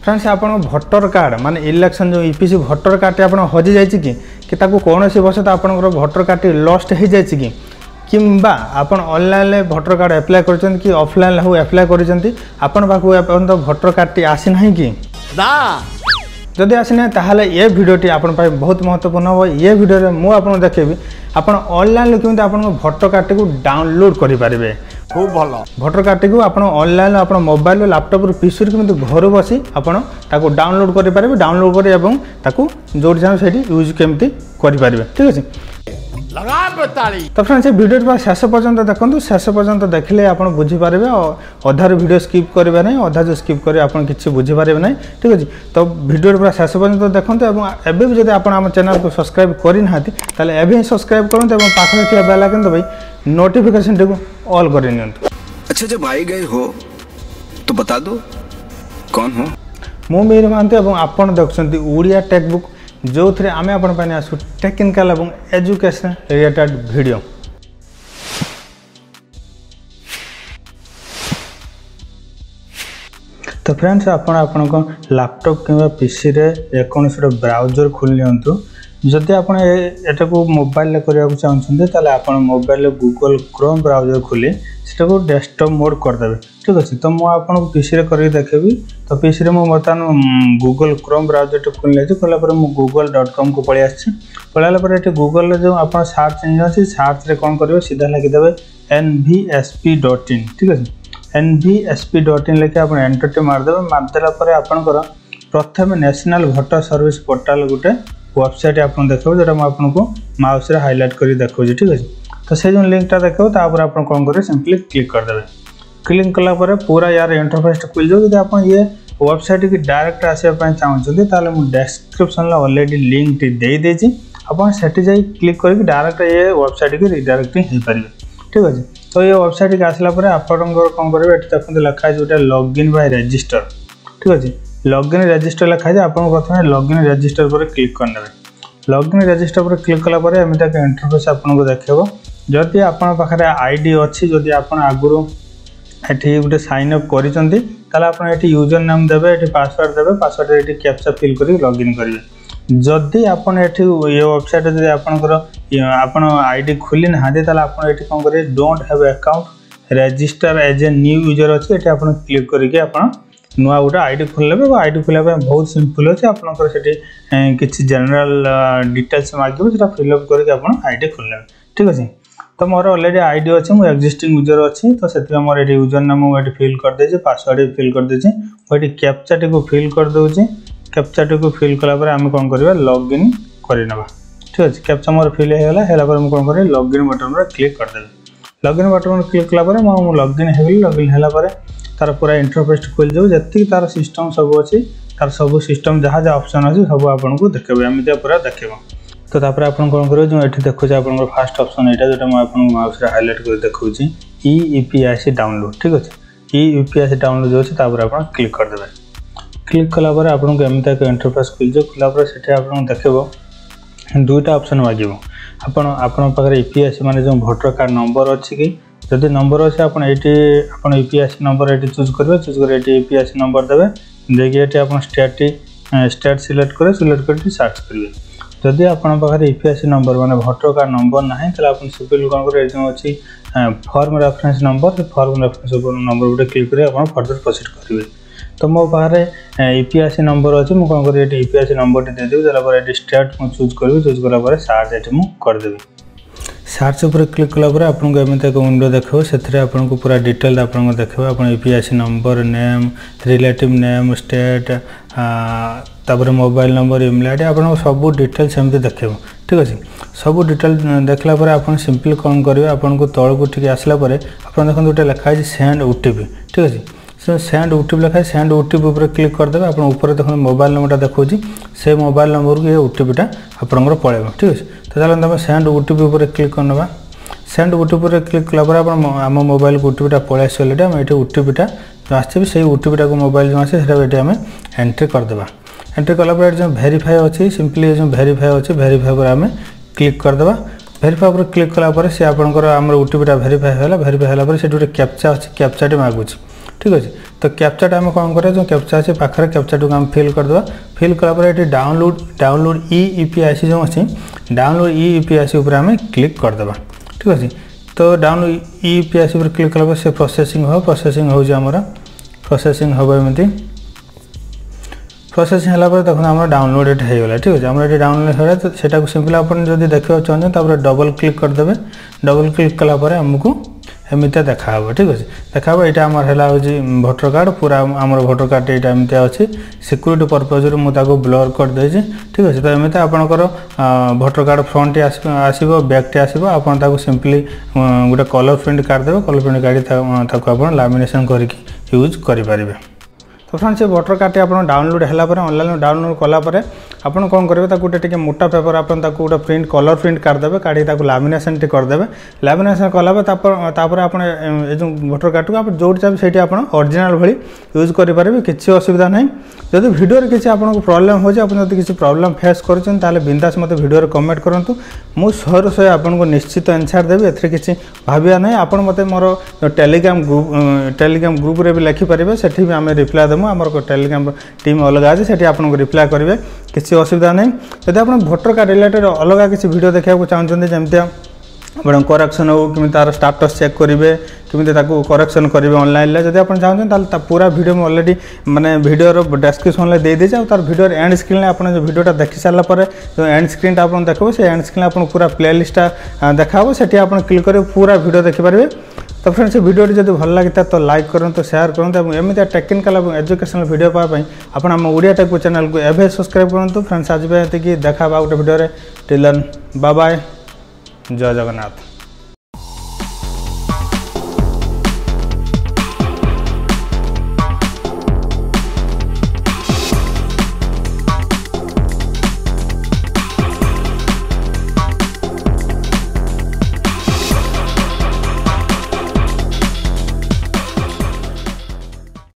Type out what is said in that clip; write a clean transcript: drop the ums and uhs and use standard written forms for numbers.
Friends आपन voter card माने election जो ईपीसी भोटर कार्ड आपन हजि जाइछि कि ताको कोनोसी वर्ष आपन भोटर कार्ड लॉस्ट हो जाइछि किंबा आपन ऑनलाइन भोटर कार्ड अप्लाई करछन कि ऑफलाइन हो अप्लाई करछन आपन पाखु अपन तो भोटर कार्ड आसी नाही कि ना जदि आसीना ताहले ये वीडियोटी आपन पाए बहुत महत्वपूर्ण हो। ये वीडियो रे मु आपन देखेबी आपन ऑनलाइन केमते आपन भोटर कार्ड को डाउनलोड करि पारिबे। खूब भलो भोटर कार्ड को आपन ऑनलाइन आपन मोबाइल लैपटॉप रो पीसी रे केमते घर बसी आपन ताको डाउनलोड करि पारिबे। डाउनलोड करि एवं ताको जोड जान सेठी यूज केमते करि पारिबे। ठीक अछि लगा बताली तो फ्रेंड्स वीडियो पर शेष पर्यंत देखंतु। शेष पर्यंत देखले आपन बुझी पारिबे। अधार वीडियो स्किप करबे नै अधा जो स्किप करे आपन किछि बुझी पारिबे नै। ठीक अछि तो वीडियो पर शेष पर्यंत देखंतु एवं एबे भी जदि आपन हम चैनल को सब्सक्राइब करि नाथि ताले एबे सब्सक्राइब करंतु एवं पाखरे थिया बेल आइकन दबाई नोटिफिकेशन को ऑल करि नियंतु। अच्छा जब भाई गए हो तो बता दो कौन हो। मु मेर मानते एवं आपन देखछंती ओडिया टेकबुक जो थे आम आपन आसू टेक्निकल एवं एजुकेशन रिलेटेड वीडियो। तो फ्रेंड्स आपन लैपटॉप किंवा पीसी रे जेकोसी ब्राउजर खोल लियंतु। जदि आपन एटा को मोबाइल ले करिया चाहछन्ते ताले आपन मोबाइल ले गूगल क्रोम ब्राउजर खोली सेटा को डेस्कटॉप मोड कर देबे। ठीक अछि तो मु आपन को पीसी रे करि देखेबी। तो पीसी रे मु बर्तमान गूगल क्रोम ब्राउजर तो खोल लेछि। खोला पर मु google.com को पळि आछि। पळाला पर एटे गूगल रे जो आपन सर्च इंजन अछि सर्च रे कोन करिवे सीधा लिखि देबे nvsp.in। ठीक अछि nvsp.in लेके आपन एंटर टे मार देबे। मार देला पर आपन कर प्रथम नेशनल वोटर सर्विस पोर्टल गुटे वेबसाइट आपन देखबो जेटा म आपन को माउस रे हाइलाइट करि देखौ जी। ठीक अछि तो से जो लिंक ता देखो तापर आपन कोन करे सिंपली क्लिक कर देबे। क्लिक कला पर पूरा यार इंटरफेस खुल जाउ। यदि आपन ये वेबसाइट की डायरेक्ट आसे पय चाहउछथि ताले मु डिस्क्रिप्शन ला ऑलरेडी लिंक टी दे देछि। आपन सेठी जाई क्लिक करके डायरेक्ट ये वेबसाइट की रिडायरेक्टिंग हे परिबे। ठीक अछि तो ये वेबसाइट के आसला पर आपन कोन करबे एठी देखन लिखा है जोटा लॉगिन बाय रजिस्टर। ठीक अछि लॉगिन रजिस्टर लिखा है आपन प्रथमे लॉगिन रजिस्टर पर क्लिक करनेबे। लॉगिन रजिस्टर पर क्लिक कला पर एमिता के इंटरफेस आपन को देखैबो। जदि आपन पाखरे आईडी अछि जदि आपन आगुरो एठी गुटे साइन अप करिसंती ताले आपन एठी यूजर नाम देबे एठी पासवर्ड देबे। पासवर्ड एठी कैप्चा फिल करी लॉगिन करिवे। जदि आपन एठी ये वेबसाइट जदि आपन आईडी खुली नाहादे ताले आपन एठी कोन करे don't have account register as a new user अछि एठी आपन क्लिक करके आपन नुआ गोटे आईडी खोलबे। आईडी खोलबे बहुत सिंपल अछि। आपन सेठी किछि जनरल डिटेल्स मागिबो सेटा फिल अप करके आपन आईडी खोलबे। ठीक अछि तो मोर ऑलरेडी आईडी अछि मु एक्जिस्टिंग यूजर अछि तो सेति मोर एटी यूजर नाम मु एटी फिल कर देछि पासवर्ड भी फिल कर देछि एटी कैप्चा टी को फिल कर दोछि। कैप्चा टी को फिल कला पर हम कोन करबा लॉगिन करि नबा। ठीक अछि कैप्चा मोर फिल हेला पर मु कोन करे लॉगिन बटन पर क्लिक कर देबे। लॉगिन बटन पर क्लिक कला पर मु लॉगिन हेबी। लॉगिन हेला पर तार पूरा इंटरफेस खोल जाउ जति तार सिस्टम सब अछि तार सब सिस्टम जहा जा ऑप्शन अछि सब आपन को देखबे एमिते पूरा देखबो। तो तापर आपन कोन करियो जो एठी देखो जे आपन फर्स्ट ऑप्शन एटा जेटा म आपन माउस रे हाइलाइट कर देखौ छी ईपीआईसी डाउनलोड। ठीक अछि ईपीआईसी डाउनलोड जो छै तापर आपन क्लिक कर देबे। क्लिक कला पर आपन को एमिता के इंटरफेस खुल जे खुला पर सेठी आपन देखबो दुटा ऑप्शन मागिबो। आपन पाखरे ईपीआईसी माने जो वोटर कार्ड नंबर अछि कि जदि नंबर अछि आपन एठी आपन ईपीआईसी नंबर एठी चूज करबे। चूज कर एठी ईपीआईसी नंबर देबे। देखि एठी आपन स्टेट सिलेक्ट करके सर्च करिवे। जदि आपन पाखरे ईपीआईसी नंबर माने वोटर कार्ड नंबर नाही तले आपन सिंपल कोन करे जो अछि form reference number form reference number उठे क्लिक करे आपन फर्दर प्रोसीड करिवे। तो मो पाखरे ईपीआईसी नंबर अछि मु कोन करे एठी ईपीआईसी नंबर टी दे देबे। जला पर एठी स्टेट मु चूज करबे। चूज कला पर सर्च एठी मु कर देबे। सर्च ऊपर क्लिक कला पर आपन को एमिते को विंडो देखो सेथरे आपन को पूरा डिटेल आपन को देखबो। आपन EPIC number name relative name state तापर मोबाइल नंबर ईमेल आईडी आपन सब डिटेल सेमते देखबो। ठीक अछि सब डिटेल देखला पर आपन सिंपल कोन करबे आपन को तळ को ठीक आसला पर आपन देखन उटे लिखा है सेंड ओटीपी। ठीक अछि सो सेंड ओटीपी लिखा है सेंड ओटीपी ऊपर क्लिक कर देबे। आपन ऊपर देखन मोबाइल नंबरटा देखौची से मोबाइल नंबर को ये ओटीपीटा आपन पळेबो। ठीक अछि तो चलन तमे सेंड ओटीपी ऊपर क्लिक करनबा। सेंड ओटीपी ऊपर क्लिक कला पर आपन हम मोबाइल को ओटीपीटा पळे आसलेटा हम एठी ओटीपीटा आछे से ओटीपीटा को मोबाइल जो आसे सेटा एठी हम एंट्री कर देबा। एंट्री कला पर जो वेरीफाई अछि सिंपली जो वेरीफाई अछि वेरीफाई पर हम क्लिक कर देबा। वेरीफाई पर क्लिक कला पर से आपनकर हमर ओटीपीटा वेरीफाई होला। वेरीफाई होला पर से कैप्चा अछि कैप्चाटी मागुछि ठीक अच्छे। तो कैप्चाटा आम कौन करा जो कैप्चा अच्छे पाखे कैप्चा को आम फिल करदे फिल कलापर ये डाउनलोड ईपीआईसी जो अच्छी डाउनलोड ईपीआईसी आम क्लिक करदे ठीक अच्छे। तो डाउनलोड ईपीआईसी पर क्लिक कलापर से प्रोसेसिंग हो प्रोसेसिंग हम एमती प्रोसेसिंग है देखो आम डाउनलोड होगा ठीक अच्छे। आम ये डाउनलोड होगा तो सेटा सिंपल आप देखा चाहते डबल क्लिक करदे डबल क्लिक कलापर आमको एमती देखा ठीक अच्छे देखा यहाँ आमर है भोटर कार्ड पूरा आमर भोटर कार्ड यहाँ एमती अच्छी सिक्यूरीटी पर्पज मुझे ब्लर करदे ठीक अच्छे। तो एमती आपंकर भोटर कार्ड फ्रंट आसो बैक आसो आप सिंपली गोटे कलर प्रिंट काटिदेवे कलर प्रिंट काटी लामिनेशन करके यूज करेंगे। तो फ्रेंड्स ये भोटर कार्ड आप डाउनलोड है ऑनलाइन डाउनलोड कलापर आपन कौन करेंगे गोटे मोटा पेपर आप गोटे प्रिंट कलर प्रिंट काटिदेवे काटी लामिनेशन करदे लामिनेशन कलापर आप जो भोटर कार्ड को आप जो चाहिए से ओरिजिनल भाई यूज करेंगे किसी असुविधा ना। जब वीडियो किसी आपको प्रॉब्लम हो किसी प्रॉब्लम फेस कर बिंदास मत वीडियो कमेंट करूँ मुझे 100 आपको निश्चित आंसर देवी ए किसी भाविया ना आप मत मोर टेलीग्राम ग्रुप रे भी लिखिपारे से भी आम रिप्लाई देमु आम टेलीग्राम टीम अलग अच्छे से आपको रिप्लाई करेंगे किसी असुविधा नहीं। जब आप भोटर कार्ड रिलेटेड अलग किसी वीडियो देखा चाहते जमती आप करेक्शन हो कि तार स्टाटस चेक करेंगे किमी करेक्शन करेंगे ऑनलाइन जब आप चाहते पूरा वीडियो में ऑलरेडी माने वीडियो डिस्क्रिप्शन में दे दीजिए तार वीडियो एंड स्क्रीन में आप जो वीडियोटा देखी सारापर जो एंड स्क्रीन आप देखो से एंड स्क्रीन आप पूरा प्लेलिस्टा देखा से आप क्लिक कर पूरा वीडियो देखिपारे। तो फ्रेंड्स ये वीडियो जब भल लगी तो लाइक करूँ शेयर करूँ एमती टेक्निकल एजुकेशनल वीडियो पाई आप ओडिया टेक चैनल को एवं सब्सक्राइब करूँ। फ्रेंड्स आज भी देखा गोटे video till then bye bye जय जगन्नाथ।